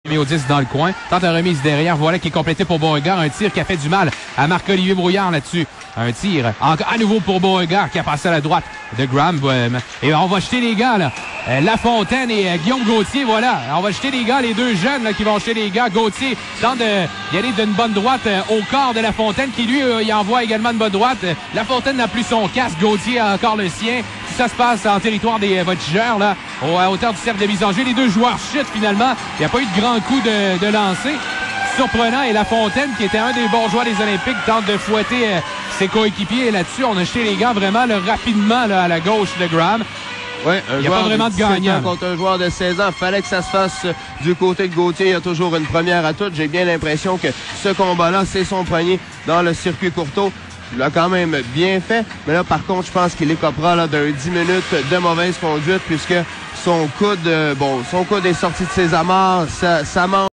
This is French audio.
Mis au 10 dans le coin. Tente la remise derrière. Voilà qui est complété pour Beauregard. Un tir qui a fait du mal à Marc-Olivier Brouillard là-dessus. Un tir à nouveau pour Beauregard qui a passé à la droite de Graham. Et on va jeter les gars, là. Lafontaine et Guillaume Gauthier, voilà. On va jeter les gars, les deux jeunes là, qui vont jeter les gars. Gauthier tente d'y aller d'une bonne droite au corps de Lafontaine qui, lui, il envoie également une bonne droite. Lafontaine n'a plus son casque. Gauthier a encore le sien. Ça se passe en territoire des voltigeurs, là, à hauteur du cercle de mise en jeu. Les deux joueurs chutent finalement. Il n'y a pas eu de grand coup de lancer. Surprenant. Et Lafontaine, qui était un des bons joueurs des Olympiques, tente de fouetter ses coéquipiers. Et là-dessus, on a jeté les gars vraiment là, rapidement là, à la gauche de Graham. Ouais, il n'y a pas vraiment de gagnant. Contre un joueur de 16 ans, il fallait que ça se fasse du côté de Gauthier. Il y a toujours une première à toutes. J'ai bien l'impression que ce combat-là, c'est son premier dans le circuit Courteau. Il l'a quand même bien fait. Mais là, par contre, je pense qu'il écopera là, d'un 10 minutes de mauvaise conduite puisque son coude est sorti de ses amarres. Ça manque.